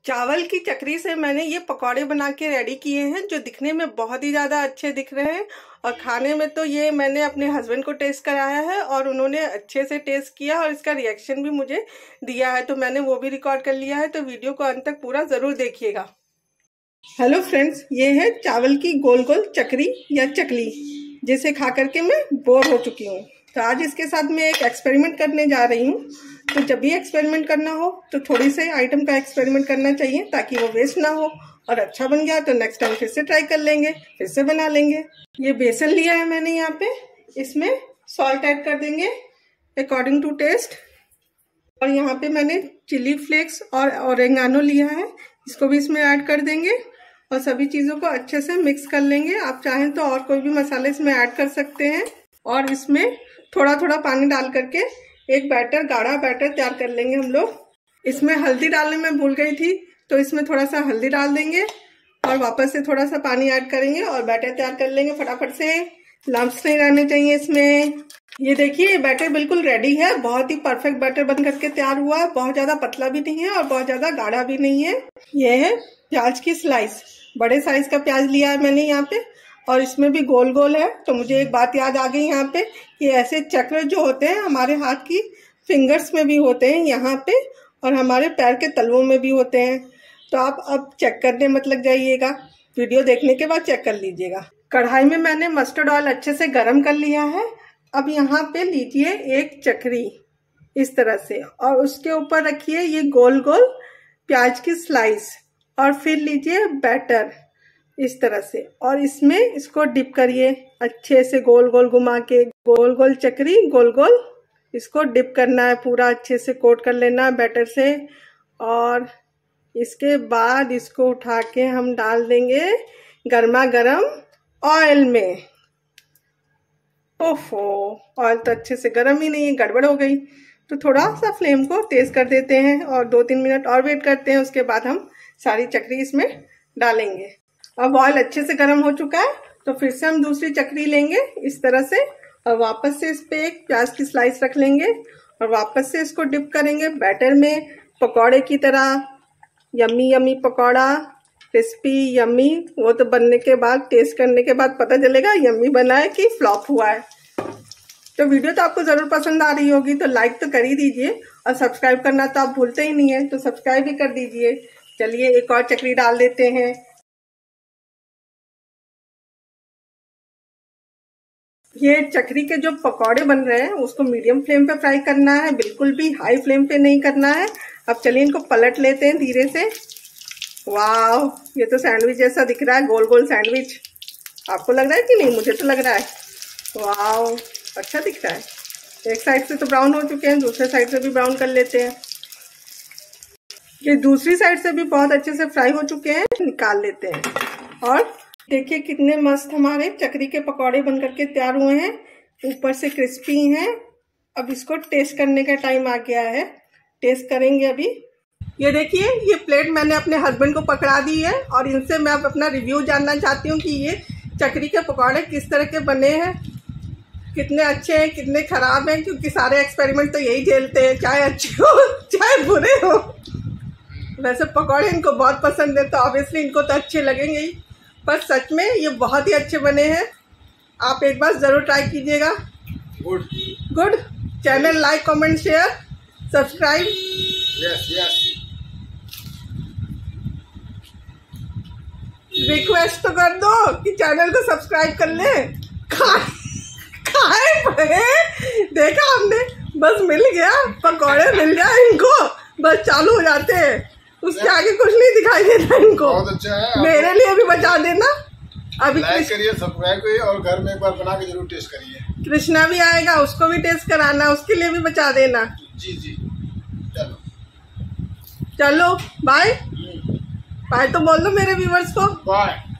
चावल की चकरी से मैंने ये पकौड़े बना के रेडी किए हैं जो दिखने में बहुत ही ज़्यादा अच्छे दिख रहे हैं और खाने में तो ये मैंने अपने हस्बैंड को टेस्ट कराया है और उन्होंने अच्छे से टेस्ट किया और इसका रिएक्शन भी मुझे दिया है, तो मैंने वो भी रिकॉर्ड कर लिया है। तो वीडियो को अंत तक पूरा ज़रूर देखिएगा। हेलो फ्रेंड्स, ये है चावल की गोल गोल चकरी या चकली, जिसे खा करके मैं बोर हो चुकी हूँ। तो आज इसके साथ मैं एक एक्सपेरिमेंट करने जा रही हूँ। तो जब भी एक्सपेरिमेंट करना हो तो थोड़ी से आइटम का एक्सपेरिमेंट करना चाहिए ताकि वो वेस्ट ना हो, और अच्छा बन गया तो नेक्स्ट टाइम फिर से ट्राई कर लेंगे, फिर से बना लेंगे। ये बेसन लिया है मैंने यहाँ पे, इसमें सॉल्ट ऐड कर देंगे अकॉर्डिंग टू टेस्ट, और यहाँ पे मैंने चिली फ्लेक्स और ओरेगानो लिया है, इसको भी इसमें ऐड कर देंगे और सभी चीज़ों को अच्छे से मिक्स कर लेंगे। आप चाहें तो और कोई भी मसाले इसमें ऐड कर सकते हैं, और इसमें थोड़ा थोड़ा पानी डाल करके एक बैटर, गाढ़ा बैटर तैयार कर लेंगे हम लोग। इसमें हल्दी डालने में भूल गई थी, तो इसमें थोड़ा सा हल्दी डाल देंगे और वापस से थोड़ा सा पानी ऐड करेंगे और बैटर तैयार कर लेंगे फटाफट से। लम्प्स नहीं रहने चाहिए इसमें। ये देखिए, ये बैटर बिल्कुल रेडी है, बहुत ही परफेक्ट बैटर बन करके तैयार हुआ है। बहुत ज्यादा पतला भी नहीं है और बहुत ज्यादा गाढ़ा भी नहीं है। ये है प्याज की स्लाइस, बड़े साइज का प्याज लिया है मैंने यहाँ पे, और इसमें भी गोल गोल है। तो मुझे एक बात याद आ गई यहाँ पे कि ऐसे चक्र जो होते हैं हमारे हाथ की फिंगर्स में भी होते हैं यहाँ पे, और हमारे पैर के तलवों में भी होते हैं। तो आप अब चेक करने मत लग जाइएगा, वीडियो देखने के बाद चेक कर लीजिएगा। कढ़ाई में मैंने मस्टर्ड ऑयल अच्छे से गर्म कर लिया है। अब यहाँ पे लीजिए एक चकरी इस तरह से, और उसके ऊपर रखिए ये गोल गोल प्याज की स्लाइस, और फिर लीजिए बैटर इस तरह से, और इसमें इसको डिप करिए अच्छे से, गोल गोल घुमा के, गोल गोल चकरी गोल गोल इसको डिप करना है, पूरा अच्छे से कोट कर लेना है बैटर से। और इसके बाद इसको उठा के हम डाल देंगे गर्मा गर्म ऑयल में। ओफो, ऑयल तो अच्छे से गर्म ही नहीं है, गड़बड़ हो गई। तो थोड़ा सा फ्लेम को तेज कर देते हैं और 2-3 मिनट और वेट करते हैं। उसके बाद हम सारी चकरी इसमें डालेंगे। अब ऑयल अच्छे से गर्म हो चुका है, तो फिर से हम दूसरी चकरी लेंगे इस तरह से, और वापस से इस पे एक प्याज की स्लाइस रख लेंगे और वापस से इसको डिप करेंगे बैटर में, पकौड़े की तरह। Yummy yummy pakora, crispy yummy. वो तो बनने के बाद, टेस्ट करने के बाद पता चलेगा यम्मी बना है कि फ्लॉप हुआ है। तो वीडियो तो आपको जरूर पसंद आ रही होगी, तो लाइक तो कर ही दीजिए, और सब्सक्राइब करना तो आप भूलते ही नहीं है, तो सब्सक्राइब भी कर दीजिए। चलिए एक और चकरी डाल देते हैं। ये चकरी के जो पकौड़े बन रहे हैं उसको मीडियम फ्लेम पे फ्राई करना है, बिल्कुल भी हाई फ्लेम पे नहीं करना है। अब चलिए इनको पलट लेते हैं धीरे से। वाह, ये तो सैंडविच जैसा दिख रहा है, गोल गोल सैंडविच। आपको लग रहा है कि नहीं? मुझे तो लग रहा है। वाह, अच्छा दिख रहा है। एक साइड से तो ब्राउन हो चुके हैं, दूसरे साइड से भी ब्राउन कर लेते हैं। ये दूसरी साइड से भी बहुत अच्छे से फ्राई हो चुके हैं, निकाल लेते हैं। और देखिए कितने मस्त हमारे चकरी के पकौड़े बन करके तैयार हुए हैं, ऊपर से क्रिस्पी हैं। अब इसको टेस्ट करने का टाइम आ गया है, टेस्ट करेंगे अभी। ये देखिए, ये प्लेट मैंने अपने हस्बैंड को पकड़ा दी है, और इनसे मैं अब अपना रिव्यू जानना चाहती हूँ कि ये चकरी के पकौड़े किस तरह के बने हैं, कितने अच्छे हैं, कितने खराब हैं, क्योंकि सारे एक्सपेरिमेंट तो यही झेलते हैं, चाहे अच्छे हो चाहे बुरे हो। वैसे पकौड़े इनको बहुत पसंद है, तो ऑब्वियसली इनको तो अच्छे लगेंगे ही, पर सच में ये बहुत ही अच्छे बने हैं। आप एक बार जरूर ट्राई कीजिएगा। Good. Channel like, comment, share, subscribe. Yes. Request तो कर दो कि चैनल को सब्सक्राइब कर ले। खाए पड़े, देखा हमने, बस मिल गया, पकौड़े मिल जाए इनको, बस चालू हो जाते हैं, उसके आगे कुछ नहीं दिखाई देता इनको। बहुत अच्छा है, मेरे लिए भी बचा देना। अभी लाइक करिए, सब्सक्राइब करिए, और घर में एक बार बना के जरूर टेस्ट करिए। कृष्णा भी आएगा, उसको भी टेस्ट कराना, उसके लिए भी बचा देना। जी। चलो बाय। बाय तो बोल दो मेरे व्यूवर्स को। बाय।